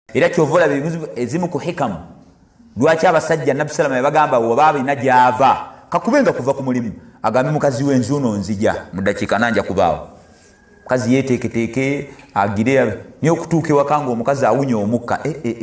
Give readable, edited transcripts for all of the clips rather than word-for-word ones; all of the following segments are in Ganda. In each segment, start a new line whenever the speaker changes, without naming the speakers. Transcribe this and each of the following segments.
era kyovola ezimu ku hikamu lwaki abasajja Nabbi salama yabagamba oba alina gyava kakubenga kuva ku mulimu agambe mukazi wenzuno nzija mu dakiika nanja kubaawo mukazi yeteeketeeke agire niyo okutuuka ewaka ng'omukazi awunya omukka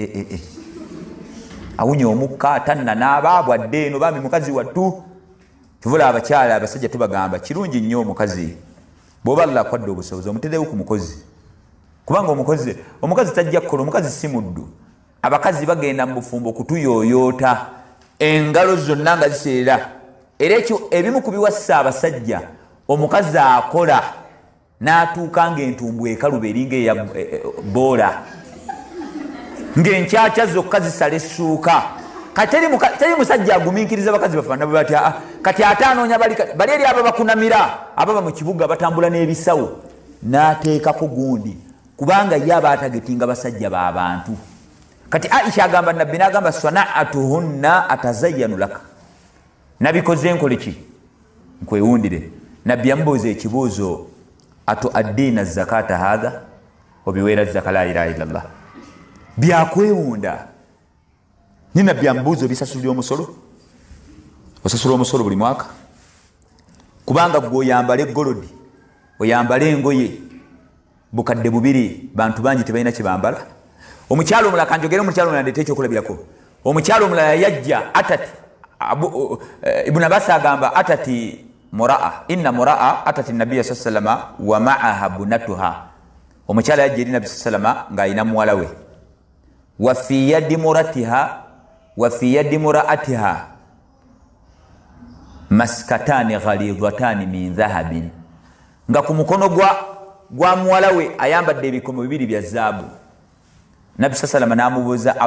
awunya omukka tanna n'aba bwadde eno bambi mukazi wattu tuvula abakyala abasajja tubagamba kirungi nnyo omukazi bw'oba Allah akwadde obusobozi omuterewo ku mukozi kubanga omukazi tajja kukola omukazi si muddu abakazi bagenda mu bufumbo okutuyooyoota engalo zonna nga ziseera era ekyo ebimu ku biwassa abasajja omukazi akola n'atuuka ng'entumbu ekaluba eringa eya boola ng'enkyakya zokka zisala essuuka teri musajja agumiikiriza bakazi bafaana bwe batya kati ate anoonya bali eri aba bakunamira ababa mu kibuga batambula n'ebisawo n'ateekako gundi kubanga ye aba atagetinga basajja b'abantu kati Aisha agamba Nabbi n'agamba sana'atuhunna atazayyanu laka nabikoze nkole ki nkwewundire Nabbi yamubuuza ekibuuzo atuaddiina zakata hadha obiweera zaka la ilaha illallah byakwewunda ni Nabbi amubuuza obisasulira omusolo osasula omusolo buli mwaka kubanga gwe oyambala eggolodi oyambala engoye bukadde bubiri bantu bangi tebalina kye bambala omukyalo omulala kanjogera omukyalo omulala ndeeta ekyokulabirako omukyalo omulala yajja atati Ibn Abbas agamba atati muraa inna muraa atati nabiyya sallama wa ma'aha bunatuha omukyala yajja eri Nabbi sallama ng'alina muwala we wa fi yadi muraatiha maskatani ghalidhatani min dhahabin nga ku mukono gwa muwala we ayambadde ebikomo bibiri bya zaabu Nabbi sallama n'amubuuza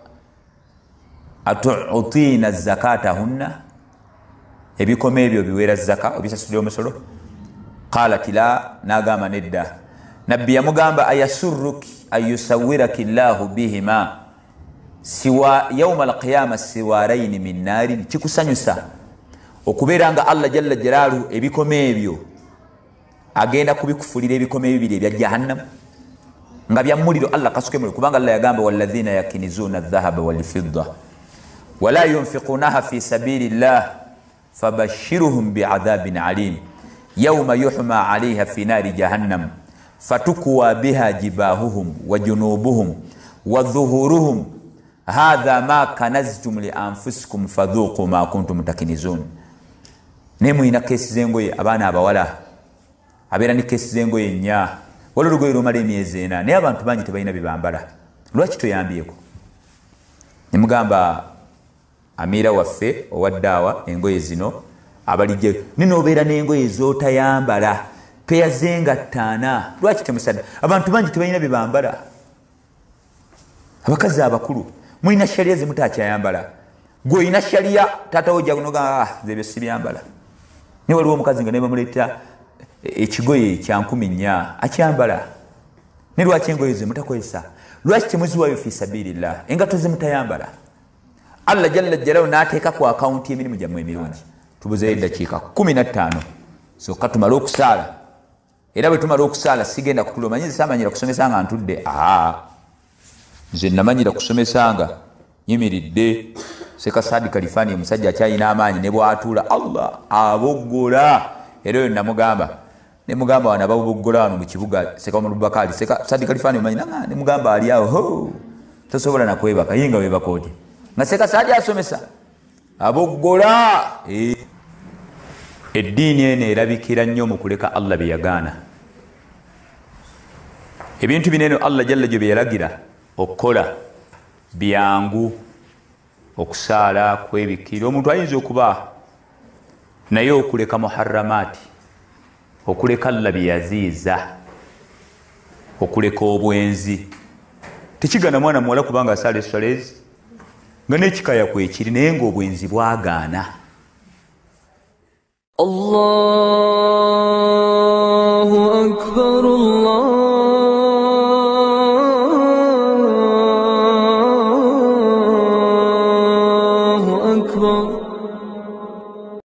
atu'tina zakata hunna ebikomo ebyo biweera zaka obisasulira omusolo qalat la n'agamba nedda Nabbi yamugamba ayasurruki ayusawwiraki llahu bihima siwa yawma alqiyama siwaraini min naarin kikusanyusa okubeera nga Allah jalla jalaaluhu ebikomo ebyo agenda kubikufulira ebikomo ebibiri ebya jahannam nga bya muliro Allah kasukemule kubanga Allah yagamba walladhina yakinizuna adh-dhahaba wal-fidda wala yunfiqunaha fi sabilillah fabashshirhum bi'adhabin alim yawma yuhma 'alayha fi nari jahannam fatukwa biha jibahuhum wa junubuhum wa dhuhuruhum hadha ma kanaztum li anfusikum fadhuqu ma kuntum takinizun nemu ina kesi zengoye abaana abawala abeera ni kesi zengoye nnya wala lugoye lumala emyezi ena naye abantu bangi tebalina bibambala lwaki toyambyeko nemugamba amiira waffe owaddaawa engoye zino abalijje ninoobeera n'engoye z'otayambala peyazenga ttaana lwaki temusadda abantu bangi tebalina bibambala abakazi abakulu mulina shaliya zimutakyayambala gwe olina shaliya taata wojja kunoga zebyo sibyambala naye waliwo omukazi nga nebamuleeta ekigoye kya 14 akyambala ne lwaki engoye zemutakozesa lwaki temuziwayo fi sabilillah engato zemutayambala Allah jalla jalaaluhu n'ateeka ku akawunti emirimu gyammwe emirungi tubuzeeyo eddakiika 15 sokka tumale okusaala era bwe tumala okusaala sigenda kutula omanyi samanyira kusomesa nga ntudde nze namanyira kusomesa nga nyimiridde seka Saadi Kalifani omusajja akyalina amaanyi ne bw'atuula Allah aboggola era oyo namugamba nemugamba wana baboggola wano mu kibuga seka Omar Bakari seka Saadi Kalifani omanyi nanga nemugamba ali awo tosobola nakwebaka yinga webaka oti nga seka Saadi asomesa aboggola eddiini eno erabikira nnyo mu kuleka Allah bye yagaana ebintu binene Allah jalla gye yalagira okukola byangu okusaala kwebikira omuntu ayinza okuba naye okuleka muharramati okuleka Allah bye yaziiza okuleka obwenzi tekigana mwana muwala kubanga asaala eswalezi nga n'ekikaya kwekiri naye ng'obwenzi bwagaana
Allahu akbar